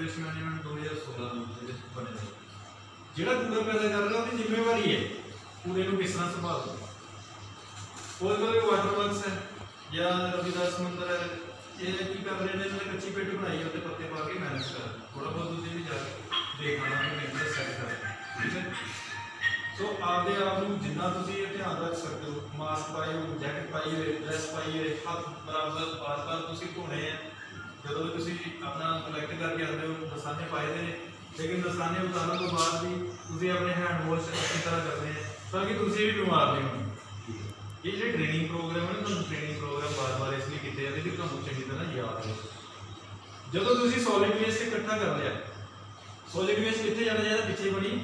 Waste management 2016 बने थे। ਜਿਹੜਾ ਕੂੜਾ ਪੈਦਾ ਕਰ ਰਿਹਾ ਉਹਦੀ ਜ਼ਿੰਮੇਵਾਰੀ ਹੈ ਕੂੜੇ ਨੂੰ ਕਿਸ ਤਰ੍ਹਾਂ ਸੰਭਾਲਣਾ। कोई वाटर वर्क्स है या रविदास मंदिर है, ये की कर रहे हैं, इन्होंने कच्ची पेट बनाई है, पत्ते पा के मैनेज कर थोड़ा बहुत तुम भी जाके देखना कि सैट कर, ठीक है। सो आपके आप जिन्ना ध्यान रख सकते हो, मास्क पाए हो, जैकेट पाई हुए, ड्रैस पाई हुए, हथ बराबर बार बार धोने हैं जो भी अपना कलैक्ट करके आते हो। दस्ताने पाए हैं लेकिन दस्ताने उतारने तो बाद भी अपने हैंड वॉश अच्छी तरह करते हैं ताकि तुम भी बीमार नहीं हो। ये जो ट्रेनिंग प्रोग्राम है ना, ट्रेनिंग प्रोग्राम बार बार इसलिए किए जाते कि तुम चंगी तरह याद हो। जो तुम सॉलिड वेस्ट इकट्ठा कर लिया, सॉलिड वेस्ट कितने जाना चाहिए, पिछले बनी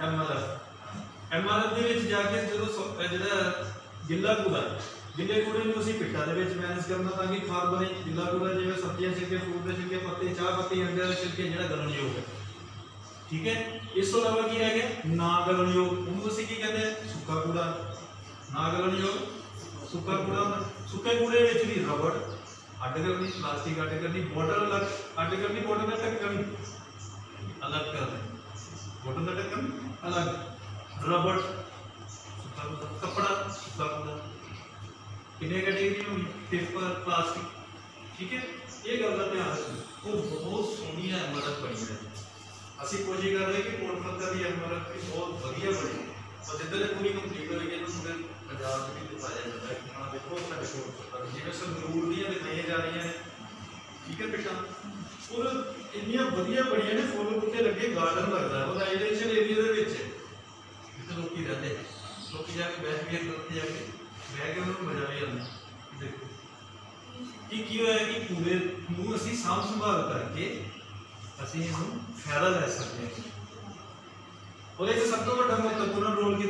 MRF। MRF के जाके जो गिला कूड़ा, गिले कूड़े को असीं पिट्टां दे विच मैनेज करना ताकि खाद बने। गिला कूड़ा जिवें सब्जियां छिलके, फ्रूट के छिलके, पत्ते, चाह पत्ती, अंडे के छिलके जिहड़ा गलन योग है, ठीक है। इस तो इलावा की रह गया ना गलन योग, उन्होंने असीं की कहते हैं सुक्का कूड़ा। ना गलन योग सुक्का कूड़ा, सुक्के कूड़े में भी रबड़ अड्ड करनी, प्लास्टिक अड्ड करनी, बोतल अलग अड्ड करनी, बोतल का ढक्कन अलग करना, बोतल का ढक्कन अलग, रबड़ सुक्का कूड़ा, कपड़ा सुक्का कूड़ा, कितने कैटेगरी होगी, पेपर, प्लास्टिक, ठीक है। ये गल का ध्यान रखो। वो बहुत सोहनी MRF बनी है, असीं कोशिश कर रहे कि कोटकपूरला की MRF भी बहुत वधिया बने और जिधर पूरी कंप्लीट होगी तो पूरे पंजाब में भी दिखाया जाता है कि हाँ देखो साढ़े कोटकपूरला जिवें संगरूर दी दिखाई जा रही हैं, ठीक है बेटा। और इन्नियां वधिया बड़ियां ने, फुल बूटे लगे, गार्डन लगता है वो रेजिडेंशियल एरिया दे विच जिथे लोग रहते हैं, लोग जाके बैठ के उत्थे जाके बह के उन्होंने मजा भी आता। देखो कि होया कि कूड़े नूं असीं साफ संभाल करके असीं इहनूं फायदा लै सकते हैं। और इस सब तो बड़ा महत्वपूर्ण रोल